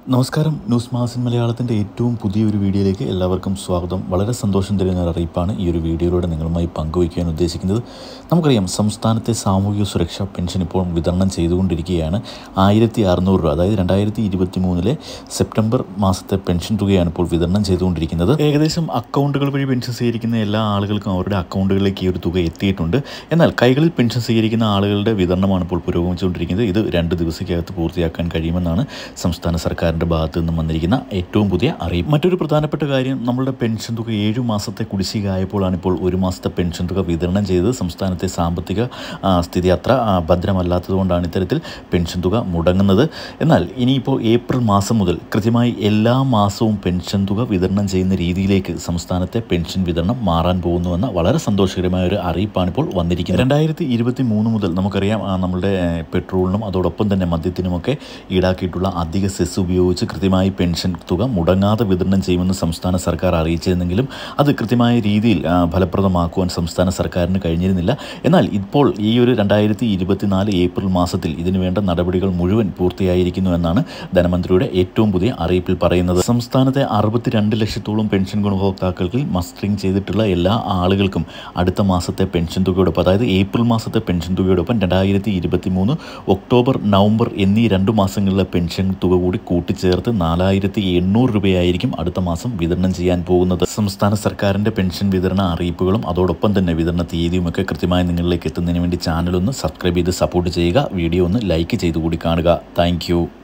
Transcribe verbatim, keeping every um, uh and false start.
നമസ്കാരം. ന്യൂസ് മാസിൻ മലയാളത്തിൻ്റെ ഏറ്റവും പുതിയൊരു വീഡിയോയിലേക്ക് എല്ലാവർക്കും സ്വാഗതം. വളരെ സന്തോഷം തരുന്ന ഒരു അറിയിപ്പാണ് ഈ ഒരു വീഡിയോയിലൂടെ നിങ്ങളുമായി പങ്കുവയ്ക്കാൻ ഉദ്ദേശിക്കുന്നത്. നമുക്കറിയാം, സംസ്ഥാനത്തെ സാമൂഹിക സുരക്ഷാ പെൻഷൻ ഇപ്പോൾ വിതരണം ചെയ്തുകൊണ്ടിരിക്കുകയാണ്. ആയിരത്തി അറുന്നൂറ് രൂപ, അതായത് രണ്ടായിരത്തി ഇരുപത്തി മൂന്നിലെ സെപ്റ്റംബർ മാസത്തെ പെൻഷൻ തുകയാണ് ഇപ്പോൾ വിതരണം ചെയ്തുകൊണ്ടിരിക്കുന്നത്. ഏകദേശം അക്കൗണ്ടുകൾ വഴി പെൻഷൻ സ്വീകരിക്കുന്ന എല്ലാ ആളുകൾക്കും അവരുടെ അക്കൗണ്ടുകളിലേക്ക് ഈ ഒരു തുക എത്തിയിട്ടുണ്ട്. എന്നാൽ കൈകളിൽ പെൻഷൻ സ്വീകരിക്കുന്ന ആളുകളുടെ വിതരണമാണ് ഇപ്പോൾ പുരോഗമിച്ചുകൊണ്ടിരിക്കുന്നത്. ഇത് രണ്ട് ദിവസത്തിനകത്ത് പൂർത്തിയാക്കാൻ കഴിയുമെന്നാണ് സംസ്ഥാന സർക്കാർ ഭാഗത്തു നിന്നും വന്നിരിക്കുന്ന ഏറ്റവും പുതിയ അറിയിപ്പ്. മറ്റൊരു പ്രധാനപ്പെട്ട കാര്യം, നമ്മളുടെ പെൻഷൻ തുക ഏഴു മാസത്തെ കുടിശ്ശികയായപ്പോഴാണ് ഇപ്പോൾ ഒരു മാസത്തെ പെൻഷൻ തുക വിതരണം ചെയ്തത്. സംസ്ഥാനത്തെ സാമ്പത്തിക സ്ഥിതി അത്ര ഭദ്രമല്ലാത്തതുകൊണ്ടാണ് ഇത്തരത്തിൽ പെൻഷൻ തുക മുടങ്ങുന്നത്. എന്നാൽ ഇനിയിപ്പോൾ ഏപ്രിൽ മാസം മുതൽ കൃത്യമായി എല്ലാ മാസവും പെൻഷൻ തുക വിതരണം ചെയ്യുന്ന രീതിയിലേക്ക് സംസ്ഥാനത്തെ പെൻഷൻ വിതരണം മാറാൻ പോകുന്നുവെന്ന വളരെ സന്തോഷകരമായ ഒരു അറിയിപ്പാണ് ഇപ്പോൾ വന്നിരിക്കുന്നത്. രണ്ടായിരത്തി ഇരുപത്തി മൂന്ന് മുതൽ നമുക്കറിയാം, നമ്മളുടെ പെട്രോളിനും അതോടൊപ്പം തന്നെ മദ്യത്തിനുമൊക്കെ ഈടാക്കിയിട്ടുള്ള അധിക സെസ് ഉപയോഗിച്ച് കൃത്യമായി പെൻഷൻ തുക മുടങ്ങാതെ വിതരണം ചെയ്യുമെന്ന് സംസ്ഥാന സർക്കാർ അറിയിച്ചിരുന്നെങ്കിലും അത് കൃത്യമായ രീതിയിൽ ഫലപ്രദമാക്കുവാൻ സംസ്ഥാന സർക്കാരിന് കഴിഞ്ഞിരുന്നില്ല. എന്നാൽ ഇപ്പോൾ ഈ ഒരു രണ്ടായിരത്തി ഇരുപത്തിനാല് ഏപ്രിൽ മാസത്തിൽ ഇതിനു വേണ്ട നടപടികൾ മുഴുവൻ പൂർത്തിയായിരിക്കുന്നു എന്നാണ് ധനമന്ത്രിയുടെ ഏറ്റവും പുതിയ അറിയിപ്പിൽ പറയുന്നത്. സംസ്ഥാനത്തെ അറുപത്തിരണ്ട് ലക്ഷത്തോളം പെൻഷൻ ഗുണഭോക്താക്കൾക്ക് മസ്റ്ററിംഗ് ചെയ്തിട്ടുള്ള എല്ലാ ആളുകൾക്കും അടുത്ത മാസത്തെ പെൻഷൻ തുകയോടൊപ്പം, അതായത് ഏപ്രിൽ മാസത്തെ പെൻഷൻ തുകയോടൊപ്പം രണ്ടായിരത്തി ഇരുപത്തി മൂന്ന് ഒക്ടോബർ നവംബർ എന്നീ രണ്ട് മാസങ്ങളിലെ പെൻഷൻ തുക കൂടി കൂട്ടിച്ചേർത്ത് നാലായിരത്തി എണ്ണൂറ് രൂപയായിരിക്കും അടുത്ത മാസം വിതരണം ചെയ്യാൻ പോകുന്നത്. സംസ്ഥാന സർക്കാരിൻ്റെ പെൻഷൻ വിതരണ അറിയിപ്പുകളും അതോടൊപ്പം തന്നെ വിതരണ തീയതിയുമൊക്കെ കൃത്യമായി നിങ്ങളിലേക്ക് എത്തുന്നതിന് വേണ്ടി ചാനൽ ഒന്ന് സബ്സ്ക്രൈബ് ചെയ്ത് സപ്പോർട്ട് ചെയ്യുക. വീഡിയോ ഒന്ന് ലൈക്ക് ചെയ്ത് കൂടി കാണുക. താങ്ക്